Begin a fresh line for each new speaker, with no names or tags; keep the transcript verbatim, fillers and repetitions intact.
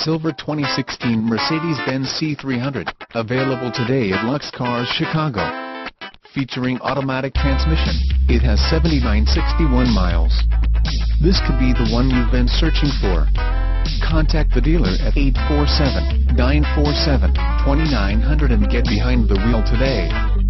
silver twenty sixteen Mercedes-Benz C three hundred, available today at Lux Cars Chicago. Featuring automatic transmission, it has seventy-nine sixty-one miles. This could be the one you've been searching for. Contact the dealer at eight four seven, nine four seven, two nine zero zero and get behind the wheel today.